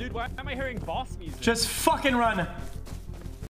Dude, why am I hearing boss music? Just fucking run.